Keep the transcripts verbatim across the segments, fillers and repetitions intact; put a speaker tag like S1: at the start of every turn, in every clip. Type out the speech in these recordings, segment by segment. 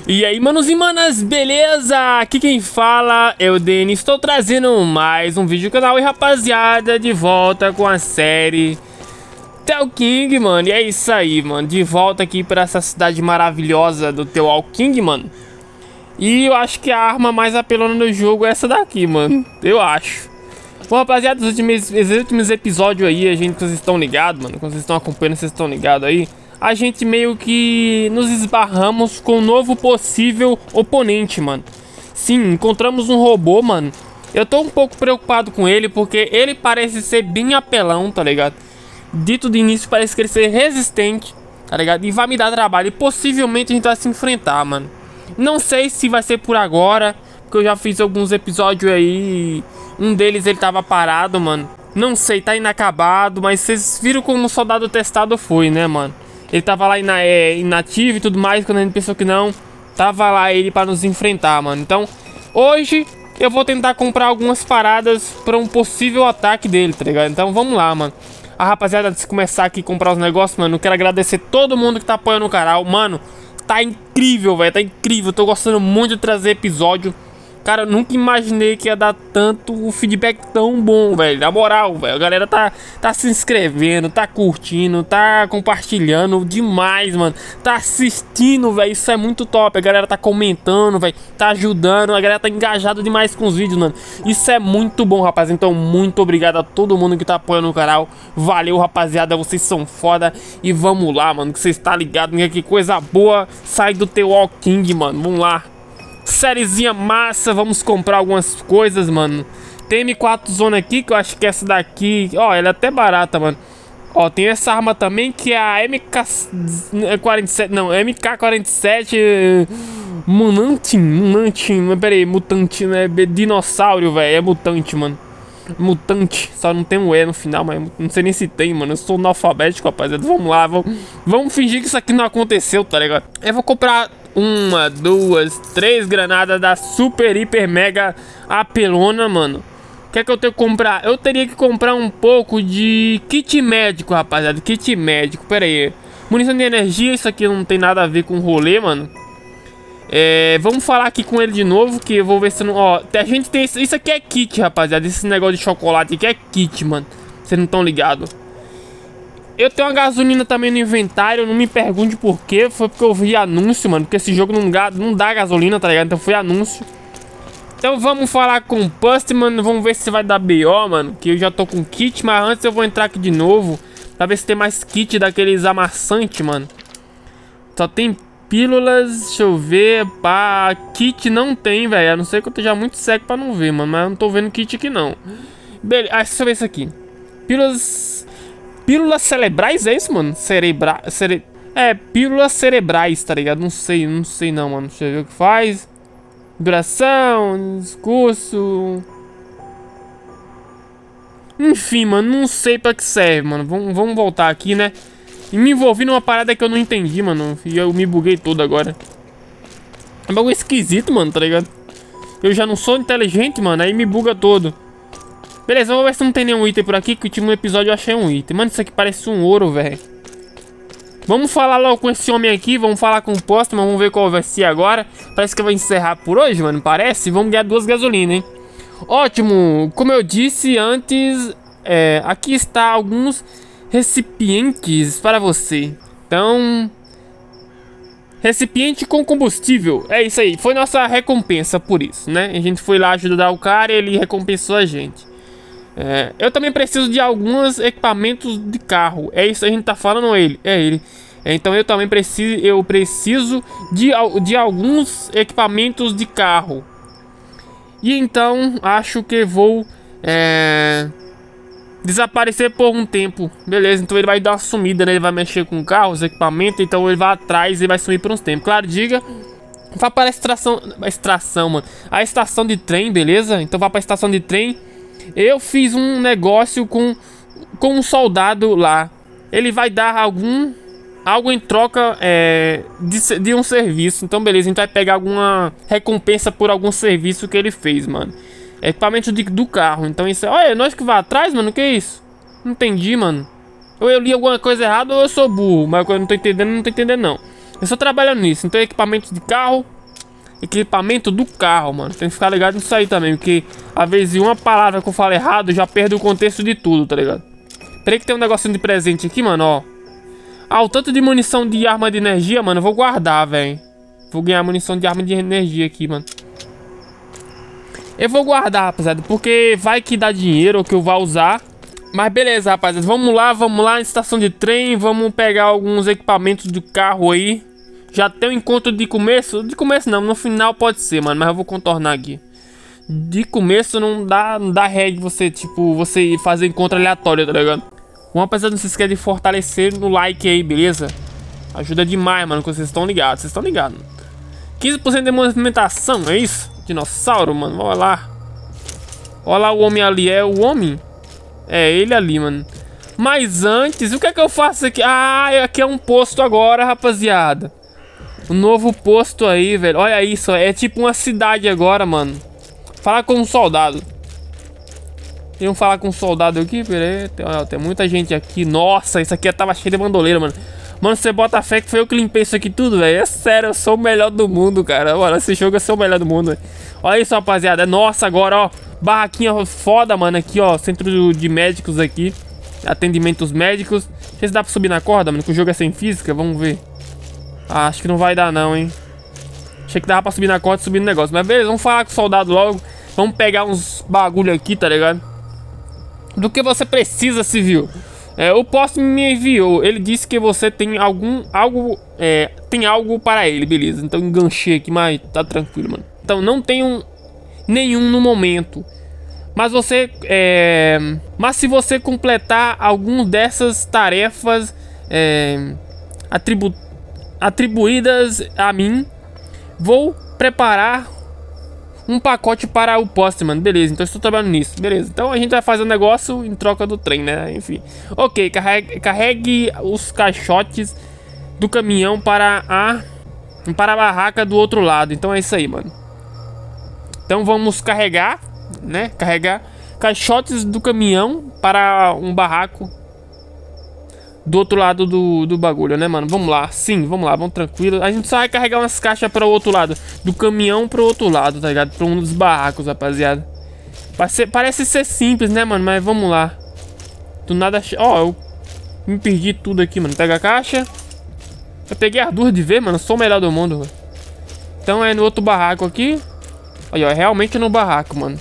S1: E aí, manos e manas, beleza? Aqui quem fala é o Deni. Estou trazendo mais um vídeo do canal. E rapaziada, de volta com a série Tell King, mano. E é isso aí, mano. De volta aqui para essa cidade maravilhosa do Tell King, mano. E eu acho que a arma mais apelona do jogo é essa daqui, mano. Eu acho. Bom, rapaziada, os últimos, os últimos episódios aí, a gente, vocês estão ligados, mano. Quando vocês estão acompanhando, vocês estão ligados aí. A gente meio que nos esbarramos com um novo possível oponente, mano. Sim, encontramos um robô, mano. Eu tô um pouco preocupado com ele, porque ele parece ser bem apelão, tá ligado? Dito de início, parece que ele ser resistente, tá ligado? E vai me dar trabalho, e possivelmente a gente vai se enfrentar, mano. Não sei se vai ser por agora, porque eu já fiz alguns episódios aí. Um deles ele tava parado, mano. Não sei, tá inacabado, mas vocês viram como o soldado testado foi, né, mano? Ele tava lá ina é, inativo e tudo mais, quando a gente pensou que não, tava lá ele pra nos enfrentar, mano. Então, hoje eu vou tentar comprar algumas paradas pra um possível ataque dele, tá ligado? Então, vamos lá, mano. A rapaziada, antes de começar aqui a comprar os negócios, mano, eu quero agradecer todo mundo que tá apoiando o canal. Mano, tá incrível, velho, tá incrível. Eu tô gostando muito de trazer episódio. Cara, eu nunca imaginei que ia dar tanto o feedback tão bom, velho. Na moral, velho, a galera tá, tá se inscrevendo, tá curtindo, tá compartilhando demais, mano. Tá assistindo, velho, isso é muito top. A galera tá comentando, velho, tá ajudando. A galera tá engajada demais com os vídeos, mano. Isso é muito bom, rapaz. Então, muito obrigado a todo mundo que tá apoiando o canal. Valeu, rapaziada, vocês são foda. E vamos lá, mano, que vocês tá ligado, né? Que coisa boa sai do Tell King, mano. Vamos lá. Sériezinha massa, vamos comprar algumas coisas, mano. Tem M quatro Zona aqui, que eu acho que essa daqui... Ó, ela é até barata, mano. Ó, tem essa arma também, que é a M K quarenta e sete... Não, M K quarenta e sete... Munantin, Munantin... Pera aí, mutante, né? Dinossauro, velho. É mutante, mano. Mutante. Só não tem um E no final, mas não sei nem se tem, mano. Eu sou analfabético, rapaziada. Vamos lá, vamos... Vamos fingir que isso aqui não aconteceu, tá ligado? Eu vou comprar... Uma, duas, três granadas da super, hiper, mega apelona, mano. O que é que eu tenho que comprar? Eu teria que comprar um pouco de kit médico, rapaziada. Kit médico, pera aí. Munição de energia, isso aqui não tem nada a ver com o rolê, mano. É, vamos falar aqui com ele de novo, que eu vou ver se não... Ó, a gente tem... Isso aqui é kit, rapaziada. Esse negócio de chocolate aqui é kit, mano. Vocês não estão ligados. Eu tenho uma gasolina também no inventário, não me pergunte por quê. Foi porque eu vi anúncio, mano. Porque esse jogo não, não dá gasolina, tá ligado? Então foi anúncio. Então vamos falar com o Postman. Vamos ver se vai dar B O, mano. Que eu já tô com kit, mas antes eu vou entrar aqui de novo pra ver se tem mais kit daqueles amassantes, mano. Só tem pílulas, deixa eu ver. Pá, kit não tem, velho. A não ser que eu esteja muito cego pra não ver, mano. Mas eu não tô vendo kit aqui, não. Beleza, ah, deixa eu ver isso aqui. Pílulas... Pílulas cerebrais, é isso, mano? Cerebra... Cere... É, pílulas cerebrais, tá ligado? Não sei, não sei não, mano. Deixa eu ver o que faz. Duração, discurso... Enfim, mano, não sei pra que serve, mano. Vamos, vamos voltar aqui, né? E me envolvi numa parada que eu não entendi, mano. E eu me buguei todo agora. É um bagulho esquisito, mano, tá ligado? Eu já não sou inteligente, mano. Aí me buga todo. Beleza, vamos ver se não tem nenhum item por aqui, que o último episódio eu achei um item. Mano, isso aqui parece um ouro, velho. Vamos falar logo com esse homem aqui, vamos falar com o Postman, vamos ver qual vai ser agora. Parece que vai encerrar por hoje, mano, parece. Vamos ganhar duas gasolinas, hein. Ótimo, como eu disse antes, é, aqui está alguns recipientes para você. Então... Recipiente com combustível, é isso aí, foi nossa recompensa por isso, né. A gente foi lá ajudar o cara e ele recompensou a gente. É, eu também preciso de alguns equipamentos de carro. É isso que a gente tá falando, ou ele? É ele. É, então eu também preciso, eu preciso de, de alguns equipamentos de carro. E então acho que vou é, desaparecer por um tempo. Beleza, então ele vai dar uma sumida, né? Ele vai mexer com carros, equipamento. Então ele vai atrás e vai sumir por uns tempos. Claro, diga. Vai para a extração, a extração, mano. A estação de trem, beleza? Então vai para a estação de trem. Eu fiz um negócio com, com um soldado lá. Ele vai dar algum algo em troca é, de, de um serviço. Então beleza, a gente vai pegar alguma recompensa por algum serviço que ele fez, mano. Equipamento de, do carro. Então isso é... Olha, nós que vai atrás, mano. Que é isso? Não entendi, mano. Ou eu li alguma coisa errada ou eu sou burro. Mas eu não tô entendendo, não tô entendendo não. Eu só trabalhando nisso. Então equipamento de carro. Equipamento do carro, mano. Tem que ficar ligado nisso aí também, porque às vezes uma palavra que eu falo errado já perde o contexto de tudo, tá ligado? Peraí que tem um negocinho de presente aqui, mano, ó. Ah, o tanto de munição de arma de energia, mano, eu vou guardar, velho. Vou ganhar munição de arma de energia aqui, mano. Eu vou guardar, rapaziada, porque vai que dá dinheiro que eu vou usar. Mas beleza, rapaziada, vamos lá, vamos lá na estação de trem. Vamos pegar alguns equipamentos do carro aí. Já tem um encontro de começo. De começo não, no final pode ser, mano. Mas eu vou contornar aqui. De começo não dá, não dá ré de você, tipo, você fazer encontro aleatório, tá ligado? Bom, rapaziada, não se esqueça de fortalecer no like aí, beleza? Ajuda demais, mano, quando vocês estão ligados. Vocês estão ligados. quinze por cento de movimentação, é isso? Dinossauro, mano, olha lá. Olha lá o homem ali, é o homem? É, ele ali, mano. Mas antes, o que é que eu faço aqui? Ah, aqui é um posto agora, rapaziada. Um novo posto aí, velho. Olha isso, é tipo uma cidade agora, mano. Falar com um soldado. Vamos falar com um soldado aqui, peraí. Tem, ó, tem muita gente aqui. Nossa, isso aqui tava cheio de bandoleira, mano. Mano, você bota fé que foi eu que limpei isso aqui tudo, velho. É sério, eu sou o melhor do mundo, cara. Olha, esse jogo eu sou o melhor do mundo, véio. Olha isso, rapaziada. Nossa, agora, ó. Barraquinha foda, mano. Aqui, ó. Centro de médicos aqui. Atendimentos médicos. Não sei se dá pra subir na corda, mano. Que o jogo é sem física. Vamos ver. Ah, acho que não vai dar, não, hein. Achei que dava pra subir na corda e subir no negócio. Mas beleza, vamos falar com o soldado logo. Vamos pegar uns bagulho aqui, tá ligado? Do que você precisa, civil. É, o posto me enviou. Ele disse que você tem algum... Algo... É, tem algo para ele, beleza. Então enganchei aqui, mas tá tranquilo, mano. Então não tenho nenhum no momento. Mas você... É, mas se você completar algum dessas tarefas... É, atribu, atribuídas a mim... Vou preparar... um pacote para o poste, mano. Beleza, então eu estou trabalhando nisso. Beleza, então a gente vai fazer um negócio em troca do trem, né? Enfim. Ok, carregue, carregue os caixotes do caminhão para a... Para a barraca do outro lado. Então é isso aí, mano. Então vamos carregar, né? Carregar caixotes do caminhão para um barraco do outro lado do, do bagulho, né, mano? Vamos lá, sim, vamos lá, vamos tranquilo. A gente só vai carregar umas caixas para o outro lado. Do caminhão para o outro lado, tá ligado? Para um dos barracos, rapaziada. Parece, parece ser simples, né, mano? Mas vamos lá. Do nada... Ó, oh, eu me perdi tudo aqui, mano. Pega a caixa. Eu peguei as duas de vez, mano. Eu sou o melhor do mundo, mano. Então é no outro barraco aqui. Olha, é realmente no barraco, mano.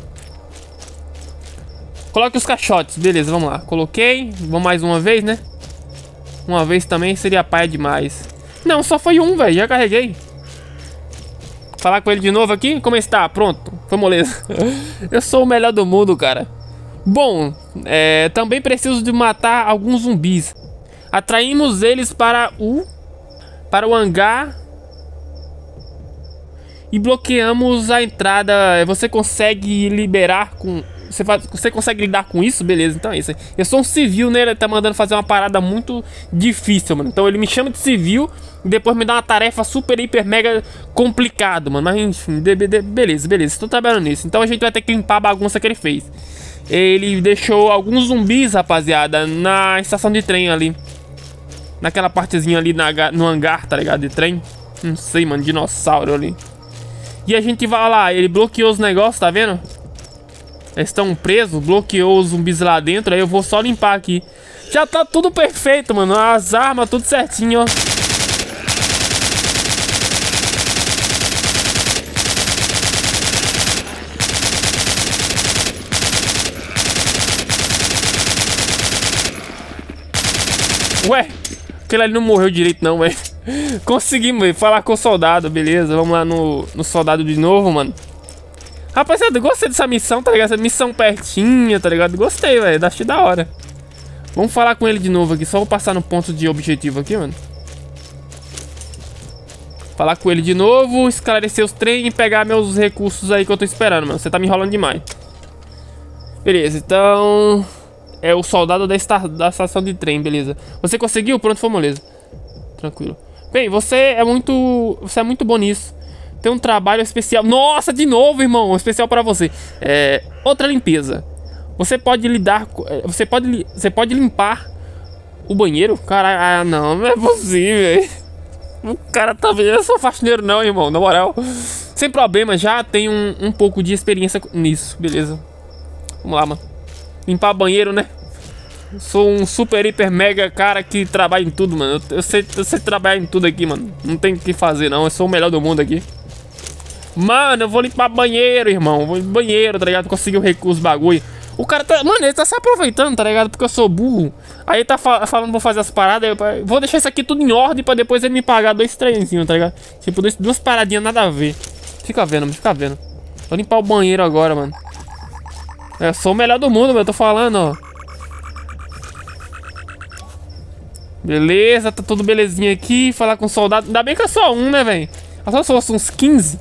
S1: Coloque os caixotes, beleza, vamos lá. Coloquei, vamos mais uma vez, né? Uma vez também seria paia demais. Não, só foi um, velho, já carreguei. Falar com ele de novo aqui, como está? Pronto, foi moleza. Eu sou o melhor do mundo, cara. Bom, é, também preciso de matar alguns zumbis. Atraímos eles para o... Para o hangar... E bloqueamos a entrada. Você consegue liberar com... Você, faz, você consegue lidar com isso? Beleza, então é isso. Eu sou um civil, né? Ele tá mandando fazer uma parada muito difícil, mano. Então ele me chama de civil e depois me dá uma tarefa super, hiper, mega complicado, mano. Mas enfim, de, de, beleza, beleza. Estou trabalhando nisso. Então a gente vai ter que limpar a bagunça que ele fez. Ele deixou alguns zumbis, rapaziada, na estação de trem ali. Naquela partezinha ali na, no hangar, tá ligado? De trem. Não sei, mano. Dinossauro ali. E a gente vai lá. Ele bloqueou os negócios, tá vendo? Eles estão presos, bloqueou os zumbis lá dentro. Aí eu vou só limpar aqui. Já tá tudo perfeito, mano. As armas, tudo certinho, ó. Ué, aquele ali não morreu direito não, velho. Conseguimos, véio, falar com o soldado, beleza. Vamos lá no, no soldado de novo, mano. Rapaziada, eu gostei dessa missão, tá ligado? Essa missão pertinha, tá ligado? Gostei, velho. Achei da hora. Vamos falar com ele de novo aqui. Só vou passar no ponto de objetivo aqui, mano. Falar com ele de novo. Esclarecer os trem e pegar meus recursos aí que eu tô esperando, mano. Você tá me enrolando demais. Beleza, então... É o soldado da, esta da estação de trem, beleza. Você conseguiu? Pronto, foi moleza. Tranquilo. Bem, você é muito... Você é muito bom nisso. Tem um trabalho especial. Nossa, de novo, irmão. Um especial para você. É, outra limpeza. Você pode lidar. Você pode, você pode limpar o banheiro? Caralho, ah, não, não é possível. O cara tá vendo. Eu sou faxineiro não, irmão, na moral. Sem problema, já tenho um, um pouco de experiência nisso, beleza. Vamos lá, mano. Limpar banheiro, né? Sou um super, hiper, mega cara que trabalha em tudo, mano. Eu, eu, sei, eu sei trabalhar em tudo aqui, mano. Não tem o que fazer, não. Eu sou o melhor do mundo aqui. Mano, eu vou limpar banheiro, irmão. Vou limpar banheiro, tá ligado? Conseguiu recurso, bagulho. O cara tá... Mano, ele tá se aproveitando, tá ligado? Porque eu sou burro. Aí ele tá fa falando pra fazer as paradas. Eu vou deixar isso aqui tudo em ordem pra depois ele me pagar dois trenzinhos, tá ligado? Tipo, dois, duas paradinhas nada a ver. Fica vendo, mano. Fica vendo. Vou limpar o banheiro agora, mano. Eu sou o melhor do mundo, meu. Eu tô falando, ó. Beleza, tá tudo belezinha aqui. Falar com o soldado. Ainda bem que é só um, né, velho? Só se fosse uns quinze.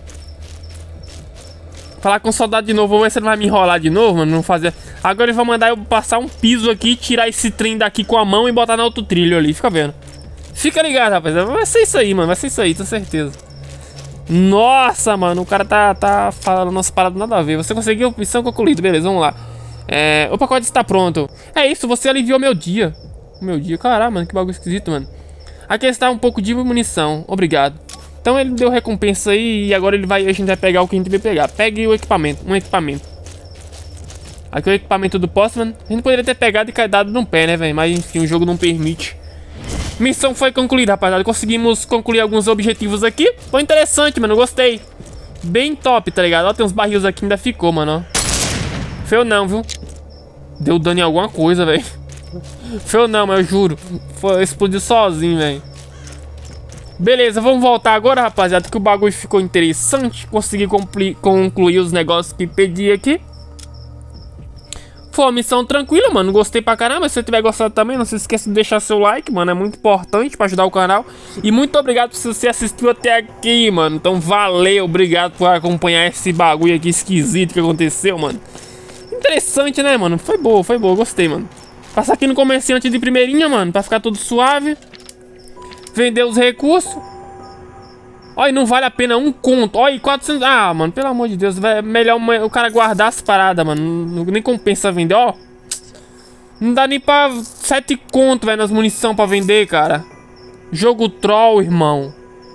S1: Falar com o soldado de novo. Vamos ver se ele vai me enrolar de novo, mano. Não fazer. Agora ele vai mandar eu passar um piso aqui, tirar esse trem daqui com a mão e botar no outro trilho ali. Fica vendo. Fica ligado, rapaziada. Vai ser isso aí, mano. Vai ser isso aí, tenho certeza. Nossa, mano. O cara tá, tá falando umas paradas nada a ver. Você conseguiu missão concluída. Beleza, vamos lá. É, o pacote está pronto. É isso, você aliviou meu dia. Meu dia, caralho, mano, que bagulho esquisito, mano. Aqui está um pouco de munição, obrigado. Então ele deu recompensa aí e agora ele vai, a gente vai pegar o que a gente veio pegar. Pegue o equipamento, um equipamento. Aqui é o equipamento do Postman. A gente poderia ter pegado e dado num pé, né, velho? Mas enfim, o jogo não permite. Missão foi concluída, rapaziada. Conseguimos concluir alguns objetivos aqui. Foi interessante, mano, gostei. Bem top, tá ligado? Ó, tem uns barris aqui, ainda ficou, mano, ó. Feio não, viu? Deu dano em alguma coisa, velho. Feio não, mas eu juro. Foi, explodiu sozinho, velho. Beleza, vamos voltar agora, rapaziada, que o bagulho ficou interessante. Consegui concluir os negócios que pedi aqui. Foi uma missão tranquila, mano. Gostei pra caramba. Se você tiver gostado também, não se esqueça de deixar seu like, mano. É muito importante pra ajudar o canal. E muito obrigado se você assistiu até aqui, mano. Então valeu, obrigado por acompanhar esse bagulho aqui esquisito que aconteceu, mano. Interessante, né, mano? Foi boa, foi boa, gostei, mano. Passar aqui no comerciante de primeirinha, mano, pra ficar tudo suave. Vender os recursos. Olha, não vale a pena um conto. Olha, quatrocentos... Ah, mano, pelo amor de Deus. É melhor o cara guardar as paradas, mano. Nem compensa vender, ó. Não dá nem pra sete conto, velho, nas munição pra vender, cara. Jogo troll, irmão.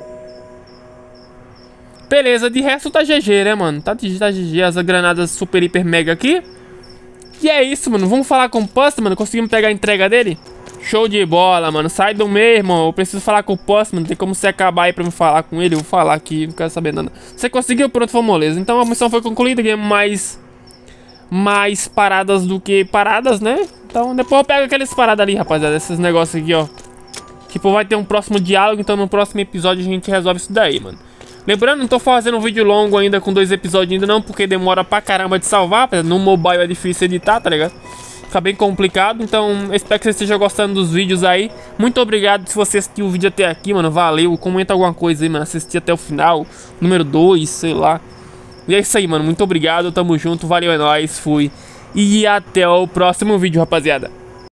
S1: Beleza, de resto tá G G, né, mano? Tá, tá G G, as granadas super, hiper, mega aqui. E é isso, mano. Vamos falar com o Postman, mano. Conseguimos pegar a entrega dele? Show de bola, mano. Sai do meio, irmão. Eu preciso falar com o Postman. Não tem como você acabar aí pra me falar com ele. Eu vou falar aqui, não quero saber nada. Você conseguiu? Pronto, foi moleza. Então a missão foi concluída. Ganhamos mais... Mais paradas do que paradas, né? Então depois eu pego aqueles paradas ali, rapaziada. Esses negócios aqui, ó. Tipo, vai ter um próximo diálogo. Então no próximo episódio a gente resolve isso daí, mano. Lembrando, não tô fazendo um vídeo longo ainda com dois episódios ainda não, porque demora pra caramba de salvar. No mobile é difícil editar, tá ligado? Fica bem complicado, então espero que você esteja gostando dos vídeos aí. Muito obrigado se você assistiu o vídeo até aqui, mano, valeu. Comenta alguma coisa aí, mano, assistir até o final. Número dois, sei lá. E é isso aí, mano, muito obrigado, tamo junto, valeu, é nóis, fui. E até o próximo vídeo, rapaziada.